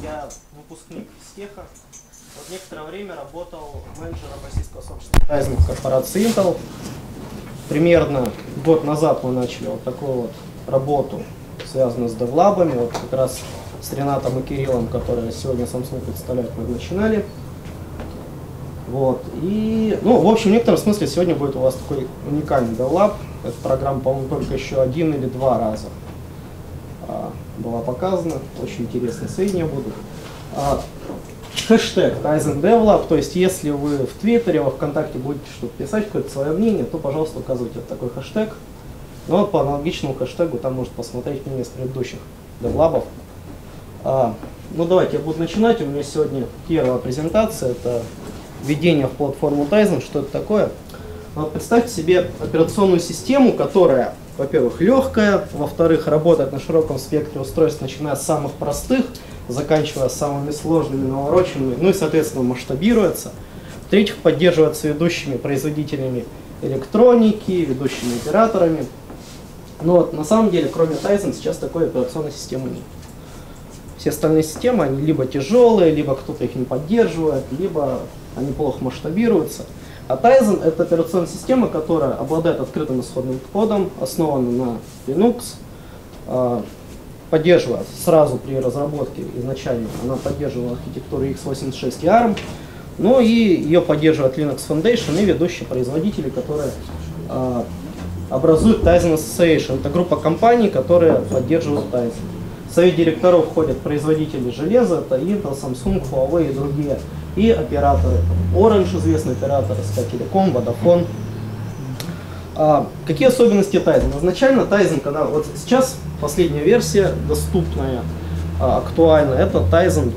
Я выпускник из Теха. Вот некоторое время работал менеджером российского сообщества Tizen в корпорации Intel. Примерно год назад мы начали вот такую вот работу, связанную с девлабами. Вот как раз с Ренатом и Кириллом, которые сегодня Samsung представляют, мы начинали. Вот. И, в общем, в некотором смысле сегодня будет у вас такой уникальный девлаб. Эта программа, по-моему, только еще 1 или 2 раза была показана. Очень интересные сведения будут. Хэштег Tizen Devlab, то есть если вы в Твиттере, во ВКонтакте будете что-то писать, какое-то свое мнение, то, пожалуйста, указывайте вот такой хэштег. Но по аналогичному хэштегу там можно посмотреть мнение с предыдущих девлабов. Давайте я буду начинать. У меня сегодня первая презентация, это введение в платформу Tizen. Что это такое? Представьте себе операционную систему, которая, во-первых, легкая, во-вторых, работает на широком спектре устройств, начиная с самых простых, заканчивая самыми сложными, навороченными, и, соответственно, масштабируется. В-третьих, поддерживается ведущими производителями электроники, ведущими операторами. Но на самом деле, кроме Tizen, сейчас такой операционной системы нет. Все остальные системы, они либо тяжелые, либо кто-то их не поддерживает, либо они плохо масштабируются. А Tizen — это операционная система, которая обладает открытым исходным кодом, основана на Linux, поддерживает сразу при разработке изначально, она поддерживала архитектуру x86 и ARM, и ее поддерживает Linux Foundation и ведущие производители, которые образуют Tizen Association. Это группа компаний, которые поддерживают Tizen. В совет директоров входят производители железа, это Intel, Samsung, Huawei и другие, и операторы. Orange, известный оператор, SK Telecom, Vodafone. Какие особенности Tizen? Изначально Tizen, когда вот сейчас последняя версия, доступная, актуальна, это Tizen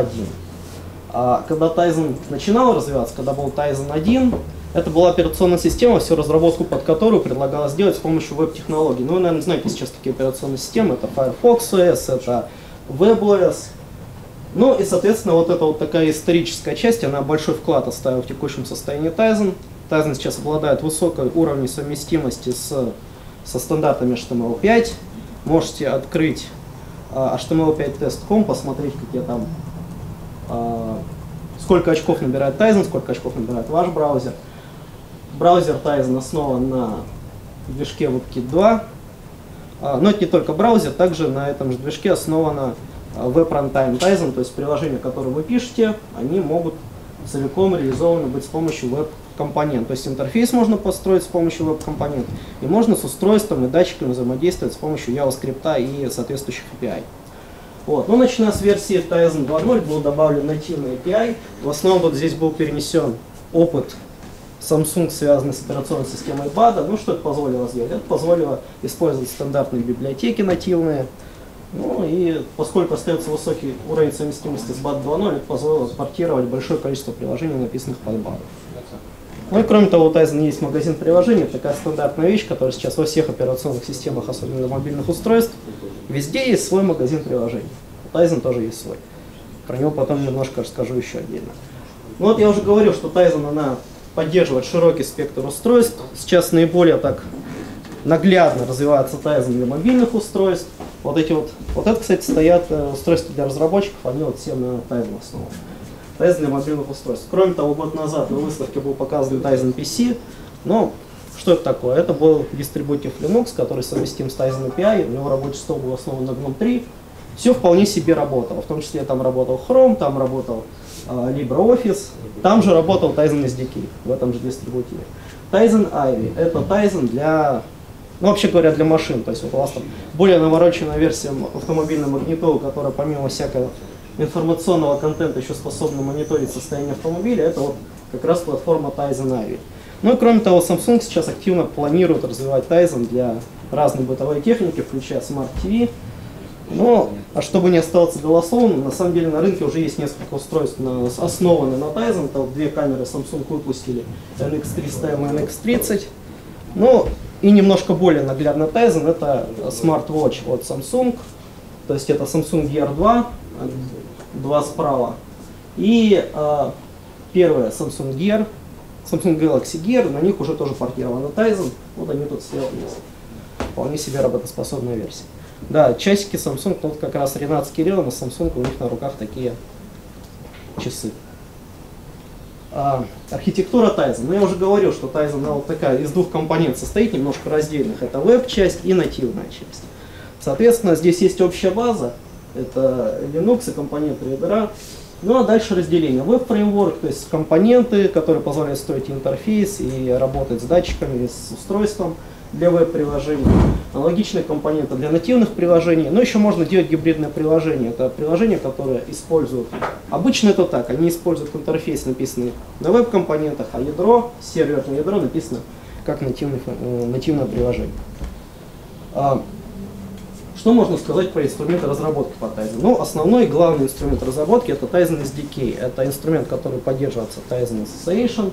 2.2.1. Когда Tizen начинал развиваться, когда был Tizen 1, это была операционная система, всю разработку под которую предлагалось сделать с помощью веб-технологий. Вы, наверное, знаете сейчас такие операционные системы. Это Firefox OS, это WebOS. И, соответственно, вот эта вот такая историческая часть, она большой вклад оставила в текущем состоянии Tizen. Tizen сейчас обладает высокой уровнем совместимости со стандартами HTML5. Можете открыть html5test.com, посмотреть, какие там, сколько очков набирает Tizen, сколько очков набирает ваш браузер. Браузер Tizen основан на движке WebKit 2. Но это не только браузер, также на этом же движке основана Web Runtime Tizen, то есть приложения, которые вы пишете, они могут целиком реализованы быть с помощью веб-компонент. То есть интерфейс можно построить с помощью веб-компонент, и можно с устройством и датчиками взаимодействовать с помощью JavaScript и соответствующих API. Начиная с версии Tizen 2.0 был добавлен нативный API. В основном вот здесь был перенесен опыт Samsung, связанный с операционной системой BADA. Что это позволило сделать? Это позволило использовать стандартные библиотеки нативные. И поскольку остается высокий уровень совместимости с BAD 2.0, это позволило портировать большое количество приложений, написанных под BAD. И кроме того, у Tizen есть магазин приложений, такая стандартная вещь, которая сейчас во всех операционных системах, особенно для мобильных устройств, везде есть свой магазин приложений. У Tizen тоже есть свой. Про него потом немножко расскажу еще отдельно. Я уже говорил, что Tizen, она поддерживает широкий спектр устройств. Сейчас наиболее так наглядно развивается Tizen для мобильных устройств. Вот это, кстати, стоят устройства для разработчиков, они все на Tizen основаны. Tizen для мобильных устройств. Кроме того, год назад на выставке был показан Tizen PC. Что это такое? Это был дистрибутив Linux, который совместим с Tizen API. У него рабочий стол был основан на GNOME 3. Все вполне себе работало. В том числе там работал Chrome, там работал LibreOffice, там же работал Tizen SDK в этом же дистрибутиве. Tizen Ivy — это Tizen для, вообще говоря, для машин. То есть у вас там более навороченная версия автомобильной магнитолы, которая помимо всякого информационного контента еще способна мониторить состояние автомобиля. Это как раз платформа Tizen Ivy. И кроме того, Samsung сейчас активно планирует развивать Tizen для разной бытовой техники, включая Smart TV. А чтобы не оставаться голословным, на самом деле на рынке уже есть несколько устройств, основанных на Tizen. Это две камеры Samsung выпустили, NX300M и NX30. И немножко более наглядно Tizen — это Smartwatch от Samsung. То есть это Samsung Gear 2 справа. И первая Samsung Gear, Samsung Galaxy Gear, на них уже тоже портирована Tizen. Они тут все есть. Вполне себе работоспособная версия. Да, часики Samsung, тут как раз Ренат с Кириллом, на Samsung у них на руках такие часы. Архитектура Tizen. Ну, я уже говорил, что Tizen она вот такая из двух компонентов состоит, немножко раздельных. Это веб-часть и нативная часть. Соответственно, здесь есть общая база, это Linux и компоненты ядра. Ну а дальше разделение. Веб-фреймворк, то есть компоненты, которые позволяют строить интерфейс и работать с датчиками, с устройством для веб-приложений. Аналогичные компоненты для нативных приложений. Но еще можно делать гибридное приложение. Это приложения, которые используют... Обычно это так. Они используют интерфейс, написанный на веб-компонентах, а ядро, серверное ядро написано как нативное приложение. Что можно сказать про инструменты разработки по Tizen? Ну, основной и главный инструмент разработки это Tizen SDK. Это инструмент, который поддерживается Tizen Association.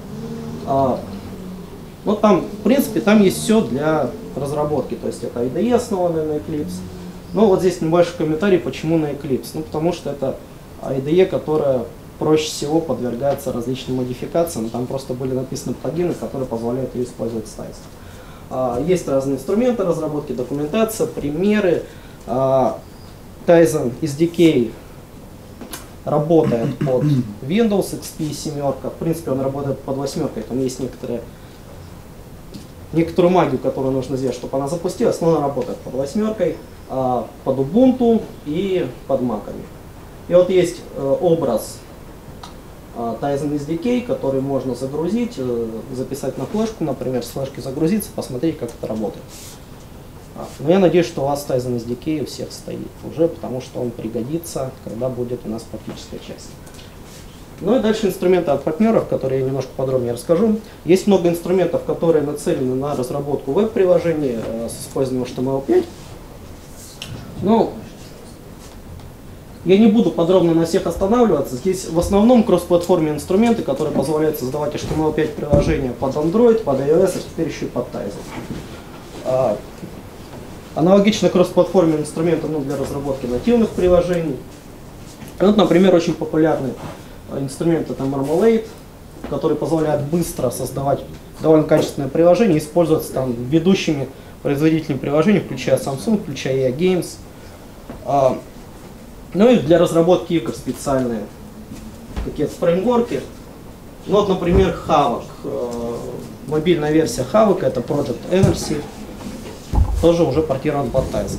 Но там, в принципе, там есть все для разработки. То есть это IDE, основанная на Eclipse. Но вот здесь небольшой комментарий, почему на Eclipse. Ну, потому что это IDE, которая проще всего подвергается различным модификациям. Там просто были написаны плагины, которые позволяют ее использовать с Tizen. Есть разные инструменты разработки, документация, примеры. Tizen SDK работает под Windows XP 7. В принципе, он работает под 8. Там есть некоторую магию, которую нужно сделать, чтобы она запустилась, но она работает под 8, под Ubuntu и под Mac'ами. И вот есть образ Tizen SDK, который можно загрузить, записать на флешку, например, с флешки загрузиться, посмотреть, как это работает. Но я надеюсь, что у вас Tizen SDK у всех стоит уже, потому что он пригодится, когда будет у нас практическая часть. Ну и дальше инструменты от партнеров, которые я немножко подробнее расскажу. Есть много инструментов, которые нацелены на разработку веб-приложений с использованием HTML5. Ну, я не буду подробно на всех останавливаться. Здесь в основном кроссплатформенные инструменты, которые позволяют создавать HTML5 приложения под Android, под iOS, а теперь еще и под Tizen. Аналогично кроссплатформенные инструменты для разработки нативных приложений. Вот, например, очень популярный инструмент это Marmalade, который позволяет быстро создавать довольно качественное приложение, использоваться там ведущими производителями приложений, включая Samsung, включая EA Games. Ну и для разработки игр специальные какие-то фреймворки. Ну вот, например, Havok. Мобильная версия Havok, это Project Energy, тоже уже портирован под Tizen.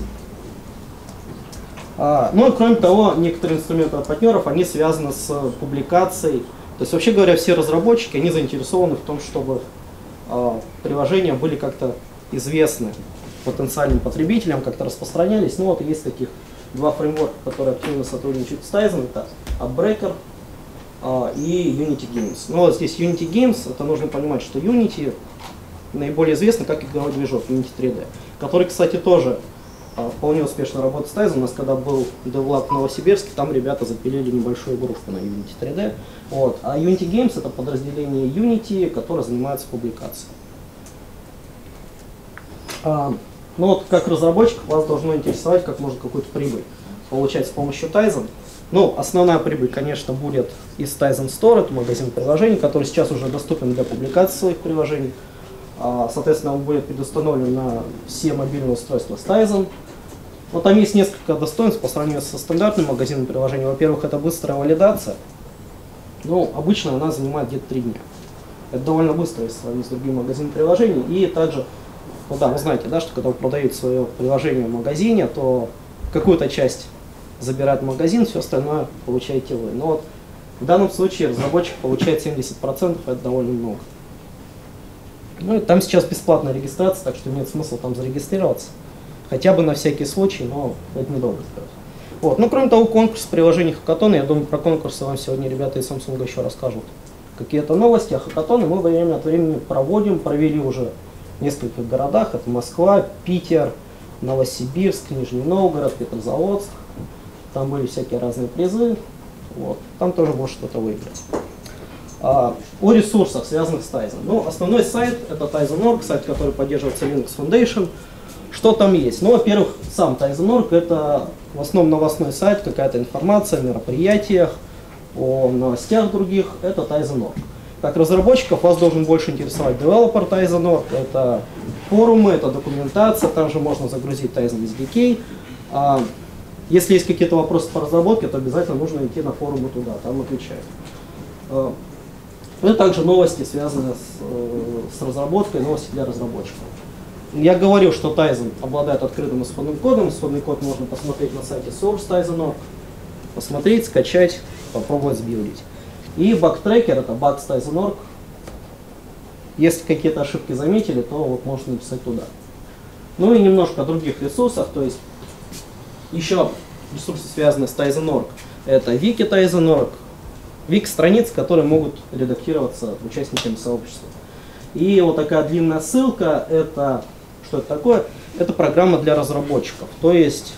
Ну и кроме того, некоторые инструменты от партнеров, они связаны с публикацией. То есть, вообще говоря, все разработчики, они заинтересованы в том, чтобы приложения были как-то известны потенциальным потребителям, как-то распространялись. Ну вот есть таких два фреймворка, которые активно сотрудничают с Tizen, это Upbreaker и Unity Games. Ну вот здесь Unity Games, это нужно понимать, что Unity наиболее известно как игровой движок Unity 3D, который, кстати, тоже вполне успешно работает с Tizen. У нас когда был DevLab в Новосибирске, там ребята запилили небольшую игрушку на Unity 3D. Вот. А Unity Games это подразделение Unity, которое занимается публикацией. Ну вот как разработчик вас должно интересовать, как можно какую-то прибыль получать с помощью Tizen. Ну, основная прибыль, конечно, будет из Tizen Store, это магазин приложений, который сейчас уже доступен для публикации своих приложений. Соответственно, он будет предустановлен на все мобильные устройства с Tizen. Но там есть несколько достоинств по сравнению со стандартным магазином приложений. Во-первых, это быстрая валидация. Ну, обычно она занимает где-то 3 дня. Это довольно быстро, если сравнить с другими магазинами приложений. И также, ну да, вы знаете, да, что когда вы продаете свое приложение в магазине, то какую-то часть забирает магазин, все остальное получаете вы. Но вот в данном случае разработчик получает 70%, это довольно много. Ну и там сейчас бесплатная регистрация, так что нет смысла там зарегистрироваться. Хотя бы на всякий случай, но это недолго сделать. Вот. Ну, кроме того, конкурс приложений Хакатона, я думаю, про конкурсы вам сегодня ребята из Samsung еще расскажут какие-то новости. А Хакатоны мы время от времени проводим, провели уже в нескольких городах. Это Москва, Питер, Новосибирск, Нижний Новгород, Петрозаводск. Там были всякие разные призы. Вот. Там тоже можно что-то выиграть. О ресурсах, связанных с Tizen. Ну, основной сайт это Tizen.org, сайт, который поддерживается Linux Foundation. Что там есть? Ну, во-первых, сам Tizen.org это в основном новостной сайт, какая-то информация о мероприятиях, о новостях других, это Tizen.org. Как разработчиков вас должен больше интересовать Developer Tizen.org, это форумы, это документация, там же можно загрузить Tizen SDK, Если есть какие-то вопросы по разработке, то обязательно нужно идти на форумы туда, там отвечают. И также новости, связанные с разработкой, новости для разработчиков. Я говорил, что Tizen обладает открытым исходным кодом. Исходный код можно посмотреть на сайте source.tizen.org, посмотреть, скачать, попробовать сбилдить. И баг-трекер — это bugs.tizen.org. Если какие-то ошибки заметили, то вот можно написать туда. Ну и немножко о других ресурсах, то есть еще ресурсы, связанные с Tizen.org. Это wiki Tizen.org, вик-страницы, которые могут редактироваться участниками сообщества. И вот такая длинная ссылка, это что это такое? Это программа для разработчиков. То есть,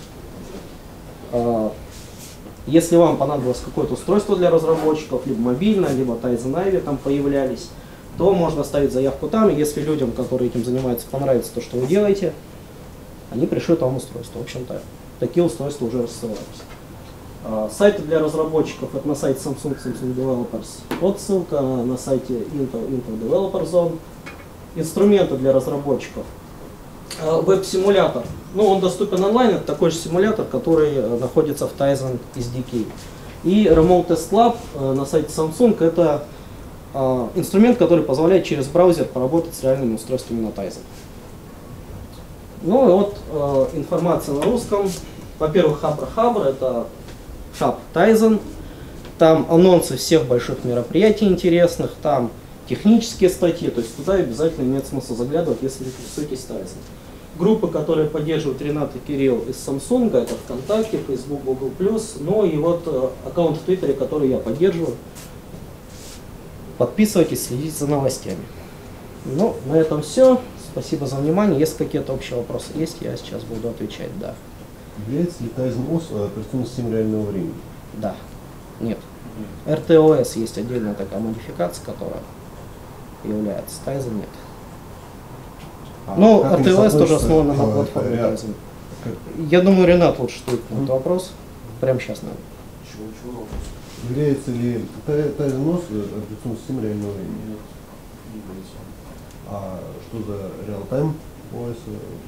если вам понадобилось какое-то устройство для разработчиков, либо мобильное, либо Tizen Ivy там появлялись, то можно оставить заявку там, и если людям, которые этим занимаются, понравится то, что вы делаете, они пришлют вам устройство. В общем-то, такие устройства уже рассылаются. Сайты для разработчиков — это на сайте Samsung Developers. Вот ссылка на сайте Intel Developer Zone. Инструменты для разработчиков. Веб-симулятор. Ну, он доступен онлайн, это такой же симулятор, который находится в Tizen SDK. И Remote Test Lab на сайте Samsung — это инструмент, который позволяет через браузер поработать с реальными устройствами на Tizen. Ну и вот информация на русском. Во-первых, Хабр, это хаб Tizen. Там анонсы всех больших мероприятий интересных, там технические статьи, то есть туда обязательно имеет смысл заглядывать, если вы интересуетесь Tizen. Группы, которые поддерживают Ренат и Кирилл из Samsung, это ВКонтакте, Facebook, Google+, ну и вот аккаунт в Твиттере, который я поддерживаю. Подписывайтесь, следите за новостями. Ну, на этом все. Спасибо за внимание. Если какие-то общие вопросы есть, я сейчас буду отвечать, да. Является ли Tizen OS операционной системой реального времени? Да. Нет. RTOS есть отдельная такая модификация, которая является. Tizen нет. Ну, RTOS тоже основан на платформе Tizen. Я думаю, Ренат лучше ответит на этот вопрос. Прямо сейчас, наверное. Чего? Является ли Tizen OS операционной системой реального времени? Нет, не является. А что за Real-Time OS?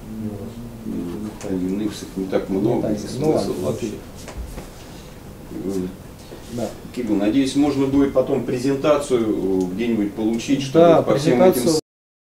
Unix не так много, Ну, ладно, вообще. Да. Кирилл, надеюсь, можно будет потом презентацию где-нибудь получить, чтобы Да, по всем этим презентацию